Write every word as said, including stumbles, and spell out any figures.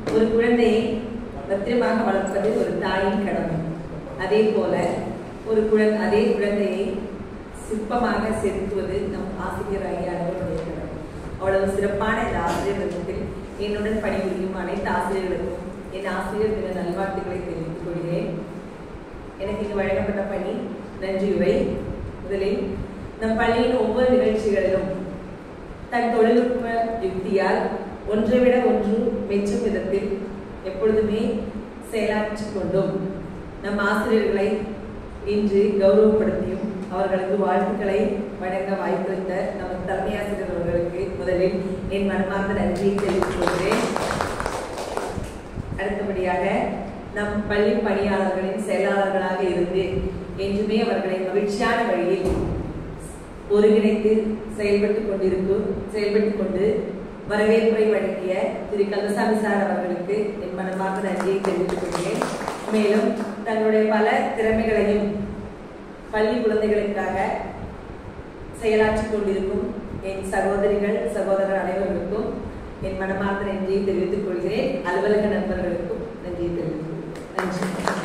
ஒரு குழந்தையை பத்திரமாக வளர்ப்பது ஒரு தாயின் கடமை. அதே போல ஒரு குழந்தை அதே குழந்தையை சிற்பமாக செலுத்துவது நம் ஆசிரியர் ஐயா அவர்களுடைய கடமை. அவ்வளவு சிறப்பான இந்த ஆசிரியர் தினத்தில் என்னுடன் பணிபுரியும் அனைத்து ஆசிரியர்களுக்கும் என் ஆசிரியர் தின நல்வாழ்த்துக்களை தெரிவித்துக் கொள்கிறேன். எனக்கு இங்கு வழங்கப்பட்ட பணி நன்றியுரை. முதலில் நம் பள்ளியின் ஒவ்வொரு நிகழ்ச்சிகளிலும் தன் தொழில்நுட்ப யுக்தியால் ஒன்றை விட ஒன்று மெச்சும் விதத்தில் எப்பொழுதுமே செயலாற்றிக் கொண்டும் நம் ஆசிரியர்களை இன்று கௌரவப்படுத்தியும் அவர்களுக்கு வாழ்த்துக்களை வழங்க வாய்ப்பளித்த நமது தலைமை ஆசிரியர் அவர்களுக்கு முதலில் என் மனமார்ந்த நன்றியை தெரிவித்துக் கொள்கிறேன். அடுத்தபடியாக நம் பள்ளி பணியாளர்களின் செயலாளர்களாக இருந்து என்றுமே அவர்களை மகிழ்ச்சியான வழியில் ஒருங்கிணைத்து செயல்பட்டுக் கொண்டிருக்கும் செயல்பட்டுக் கொண்டு வரவேற்பை வழங்கிய திரு கந்தசாமி சார் அவர்களுக்கு என் மனமார்ந்த நன்றியை தெரிவித்துக் கொள்கிறேன். மேலும் தங்களுடைய பல திறமைகளையும் பள்ளி குழந்தைகளுக்காக செயலாற்றிக் கொண்டிருக்கும் என் சகோதரிகள் சகோதரர் அனைவர்களுக்கும் என் மனமார்ந்த நன்றியை தெரிவித்துக் கொள்கிறேன். அலுவலக நண்பர்களுக்கும் நன்றியை தெரிவித்துக் கொள்கிறேன். நன்றி.